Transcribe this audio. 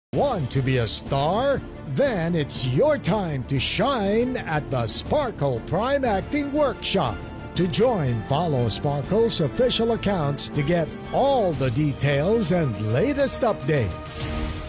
Want to be a star? Then it's your time to shine at the Sparkle Prime Acting Workshop. To join, follow Sparkle's official accounts to get all the details and latest updates.